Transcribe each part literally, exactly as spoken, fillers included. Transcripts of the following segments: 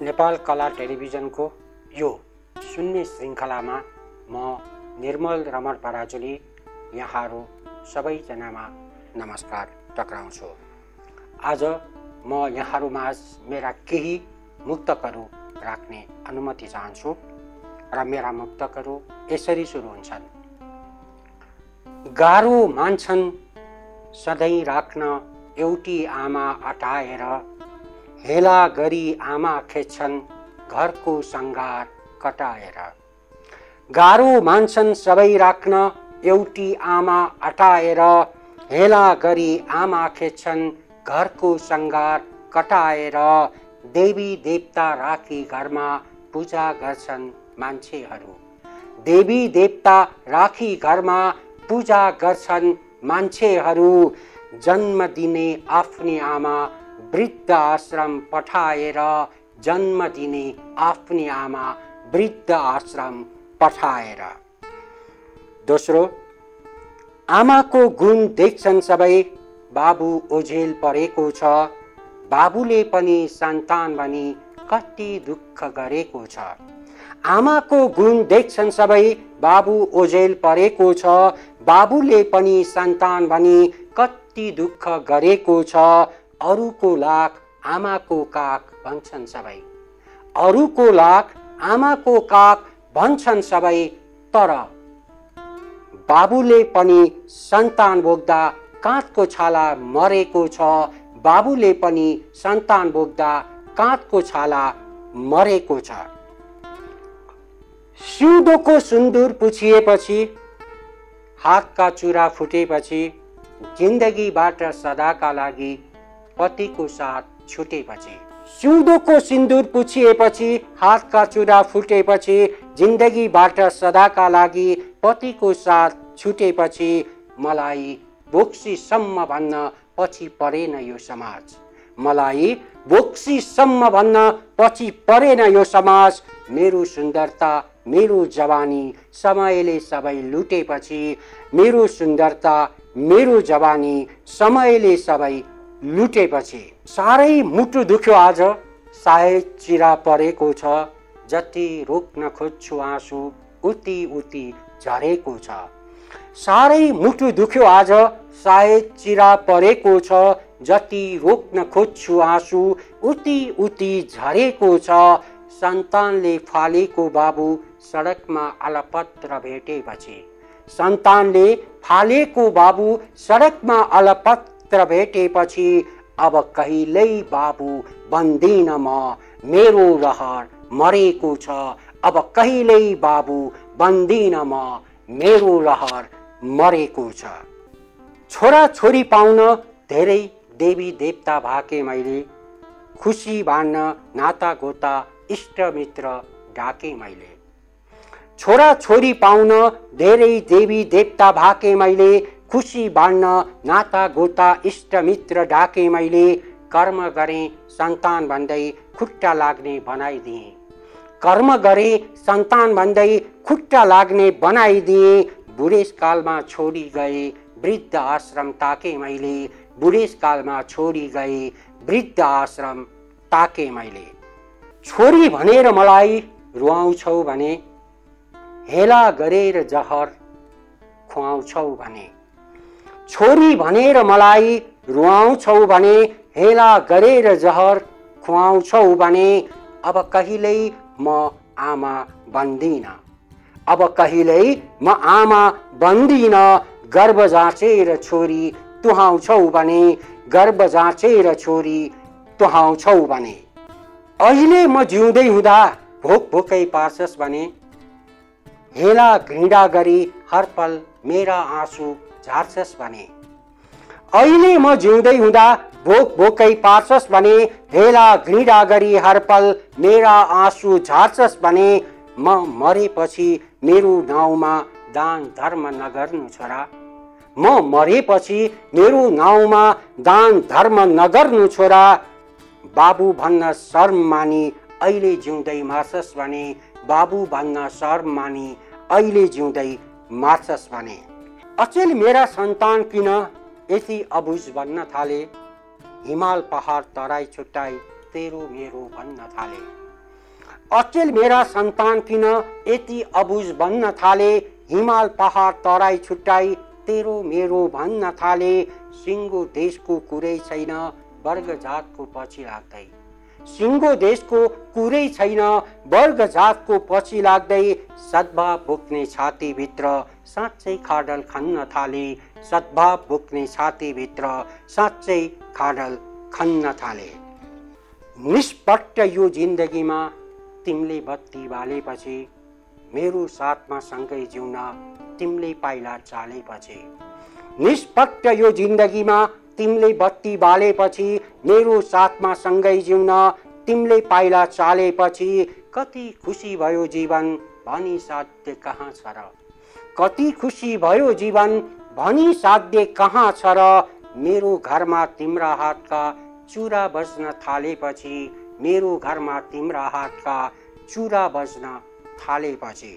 नेपाल कला टेलिभिजनको यो सुन्ने श्रृङ्खलामा म निर्मल रमण पराजुली यहाँहरू सबैजनामा नमस्कार टक्राउँछु। आज म यहाँहरूमाझ मेरा केही मुक्तकहरू राख्ने अनुमति चाहन्छु र मेरा मुक्तकहरू यसरी सुरु हुन्छन्। गाह्रो मान्छन् सधैँ राख्न एउटी आमा अटाएर, हेला गरी आमा खेच्छन् घरको सङ्घार कटाएर। गाह्रो मान्छन् सबै राख्न एउटी आमा अटाएर, हेला गरी आमा खेच्छन् घरको सङ्घार कटाएर। देवी देवता राखी घरमा पूजा गर्छन् मान्छेहरू, देवी देवता राखी घरमा पूजा गर्छन् मान्छेहरू। जन्म दिने आफ्नी आमा वृद्ध आश्रम पठाएर, जन्म दिने आफ्नी आमा वृद्ध आश्रम पठाएर। दोस्रो, आमाको गुण देख्छन् सबै, बाबु ओझेल परेको छ, बाबुले पनि सन्तान बनी कति दुःख गरेको छ। आमाको गुण देख्छन् सबै, बाबु ओझेल परेको छ, बाबुले पनि सन्तान बनी कति दुःख गरेको छ। अरूको लाख आमाको काख भन्छन् सबै, अरूको लाख आमाको काख भन्छन् सबै, तर बाबुले पनि सन्तान बोक्दा काँधको छाला मरेको छ, बाबुले पनि सन्तान बोक्दा काँधको छाला मरेको छ। सिउँदोको सुन्दुर पुछिएपछि, हातका चुरा फुटेपछि, जिन्दगीबाट सदाका लागि पतिको साथ छुटेपछि। सिउँदोको सिन्दुर पुछिएपछि, हातका चुरा फुटेपछि, जिन्दगीबाट सदाका लागि पतिको साथ छुटेपछि, मलाई बोक्सीसम्म भन्न पछि परेन यो समाज, मलाई बोक्सीसम्म भन्न पछि परेन यो समाज। मेरो सुन्दरता मेरो जवानी समयले सबै लुटेपछि, मेरो सुन्दरता मेरो जवानी समयले सबै लुटेपछि। साह्रै मुटु दुख्यो आज सायद चिरा परेको छ, जति रोक्न खोज्छु आँसु उति उति झरेको छ। साह्रै मुटु दुख्यो आज सायद चिरा परेको छ, जति रोक्न खोज्छु आँसु उति उति झरेको छ। सन्तानले फालेको बाबु सडकमा अलपत्र भेटेपछि, सन्तानले फालेको बाबु सडकमा अलपत्र भेटेपछि, अब कहिल्यै बाबु बन्दिन म, मेरो रहर मरेको छ। अब कहिल्यै बाबु बन्दिन म, मेरो रहर मरेको छ। छोरा छोरी पाउन धेरै देवी देवता भाके मैले, खुसी बाँड्न नाता गोता इष्ट मित्र डाके मैले। छोरा छोरी पाउन धेरै देवी देवता भाके मैले, खुसी बाँड्न नाता गोता इष्ट मित्र डाके मैले। कर्म गरेँ सन्तान भन्दै खुट्टा लाग्ने बनाइदिएँ, कर्म गरेँ सन्तान भन्दै खुट्टा लाग्ने बनाइदिएँ। बुढेसकालमा छोडी गए वृद्ध आश्रम ताके मैले, बुढेसकालमा छोडी गए वृद्ध आश्रम ताके मैले। छोरी भनेर मलाई रुवाउँछौ भने, हेला गरेर जहर खुवाउँछौ भने। छोरी भनेर मलाई रुवाउँछौ भने, हेला गरेर जहर खुवाउँछौ भने। अब कहिल्यै म आमा बन्दिन, अब कहिल्यै म आमा बन्दिन। गर्भ जाँचेर छोरी तुहाउँछौ भने, गर्भ जाँचेर छोरी तुहाउँछौ भने। अहिले म जिउँदै हुँदा भोक भोकै पार्छस् भने, हेला घृणा गरी हर पल मेरा आँसु झार्छस् भने। अहिले म जिउँदै हुँदा भोक भोकै पार्छस् भने, हेला घृणा गरी हर पल मेरा आँसु झार्छस् भने। म मरेपछि मेरो नाउँमा दान धर्म नगर्नु छोरा, म मरेपछि मेरो नाउँमा दान धर्म नगर्नु छोरा। बाबु भन्न शर्म मानी अहिले जिउँदै मर्छस् भने, बाबु भन्न शर्म मानी अहिले जिउँदै मर्छस् भने। अचेल मेरा सन्तान किन यति अबुझ भन्न थाले, हिमाल पहाड तराई छुट्टाई तेरो मेरो भन्न थाले। अचेल मेरा सन्तान किन यति अबुझ भन्न थाले, हिमाल पहाड तराई छुट्टाई तेरो मेरो भन्न थाले। सिङ्गो देशको कुरै छैन वर्ग जातको पछि लाग्दै, सिङ्गो देशको कुरै छैन वर्ग जातको पछि लाग्दै। सद्भाव बोक्ने छातीभित्र साँच्चै खाडल खन्न थाले, सद्भाव बोक्ने छातीभित्र साँच्चै खाडल खन्न थाले। निष्पट्ट यो जिन्दगीमा तिमीले बत्ती बालेपछि, मेरो साथमा सँगै जिउन तिमीले पाइला चालेपछि। निष्पट्ट यो जिन्दगीमा तिमीले बत्ती बालेपछि, मेरो साथमा सँगै जिउन तिमीले पाइला चालेपछि। कति खुसी भयो जीवन भनी साध्य कहाँ छ र, कति खुसी भयो जीवन भनी साध्य कहाँ छ र। मेरो घरमा तिम्रा हातका चुरा बज्न थालेपछि, मेरो घरमा तिम्रा हातका चुरा बज्न थालेपछि।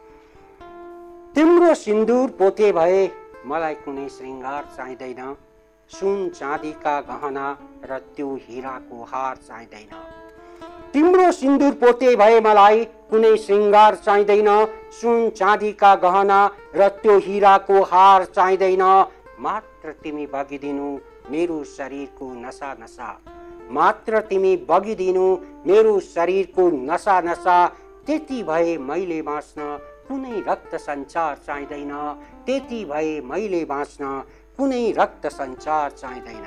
तिम्रो सिन्दुर पोते भए मलाई कुनै श्रृङ्गार चाहिँदैन, सुन चाँदीका गहना र त्यो हिराको हार चाहिँदैन। तिम्रो सिन्दुर पोते भए मलाई कुनै श्रृङ्गार चाहिँदैन, सुन चाँदीका गहना र त्यो हिराको हार चाहिँदैन। मात्र तिमी बगिदिनु मेरो शरीरको नसा नसा, मात्र तिमी बगिदिनु मेरो शरीरको नसा नसा। त्यति भए मैले बाँच्न कुनै रक्त सञ्चार चाहिँदैन, त्यति भए मैले बाँच्न कुनै रक्त सञ्चार चाहिँदैन।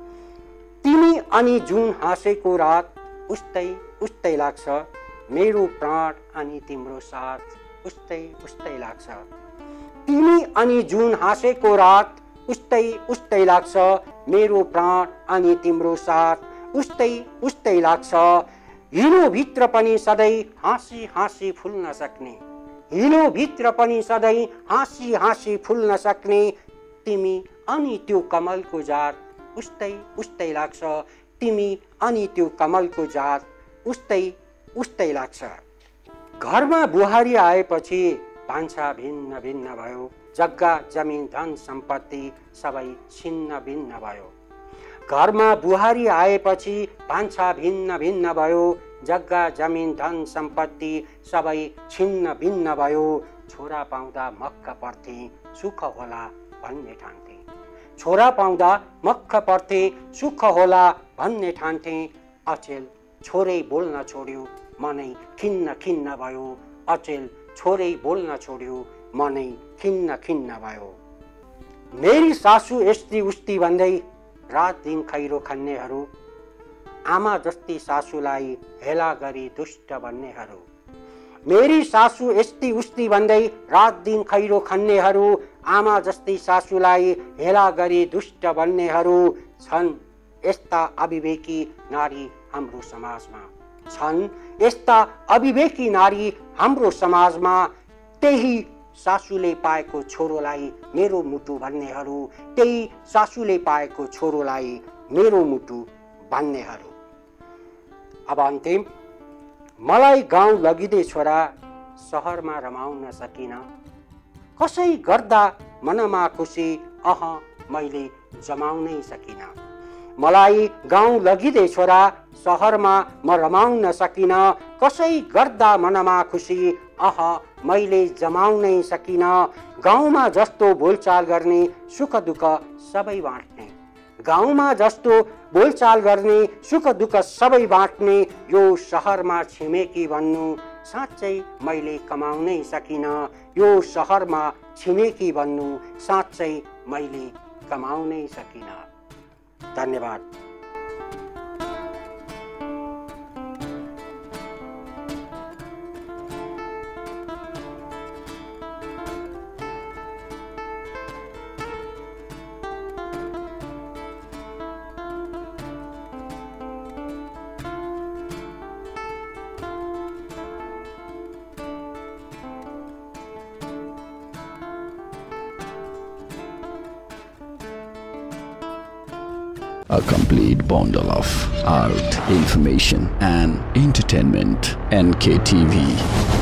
तिमी अनि जुन हाँसेको रात उस्तै उस्तै लाग्छ, मेरो प्राण अनि तिम्रो साथ उस्तै उस्तै लाग्छ। तिमी अनि जुन हाँसेको रात उस्तै उस्तै लाग्छ, मेरो प्राण अनि तिम्रो साथ उस्तै उस्तै लाग्छ। हिलो भित्र पनि सधैँ हाँसी हाँसी फुल्न सक्ने, हिलो भित्र पनि सधैँ हाँसी हाँसी फुल्न सक्ने। तिमी अनि त्यो कमलको जात उस्तै उस्तै लाग्छ, तिमी अनि त्यो कमलको जात उस्तै उस्तै लाग्छ। घरमा बुहारी आएपछि भान्सा भिन्न भिन्न भयो, जग्गा जमिन धन सम्पत्ति सबै छिन्न भिन्न भयो। घरमा बुहारी आएपछि भान्सा भिन्न भिन्न भयो, जग्गा जमिन धन सम्पत्ति सबै छिन्न भिन्न भयो। छोरा पाउँदा मक्क पर्थे सुख होला भन्ने ठान्थे, छोरा पाउँदा मक्क पर्थे सुख होला भन्ने ठान्थे। अचेल छोरै बोल्न छोड्यो मनै खिन्न खिन्न भयो, अचेल छोरै बोल्न छोड्यो मनै खिन्न खिन्न भयो। मेरी सासू यस्ती उस्ती भन्दै रात दिन खैरो खन्नेहरू, आमा जस्ती सासूलाई हेला गरी दुष्ट भन्नेहरू। मेरी सासू यस्ती उस्ती भन्दै रात दिन खैरो खन्नेहरू, आमा जस्ती सासूलाई हेला गरी दुष्ट भन्नेहरू। छन् यस्ता अविवेकी नारी हाम्रो समाजमा, छन् यस्ता अविवेकी नारी हाम्रो समाजमा। त्यही सासूले पाएको छोरोलाई मेरो मुटु भन्नेहरू, त्यही सासूले पाएको छोरोलाई मेरो मुटु भन्नेहरू। अब अन्तिम, मलाई गाउँ लगिदे छोरा सहरमा रमाउन सकिन, कसै गर्दा मनमा खुसी अह मैले जमाउनै सकिन। मलाई गाउँ लगिदे छोरा सहरमा म रमाउन सकिन, कसै गर्दा मनमा खुसी अह मैले जमाउनै सकिन। गाउँमा जस्तो बोलचाल गर्ने सुख दुःख सबै बाँड्ने, गाउँमा जस्तो बोलचाल गर्ने सुख दुःख सबै बाँड्ने। यो सहरमा छिमेकी भन्नु साँच्चै मैले कमाउनै सकिन, यो सहरमा छिमेकी भन्नु साँच्चै मैले कमाउनै सकिन। धन्यवाद। A complete bundle of art, information and entertainment. N K T V.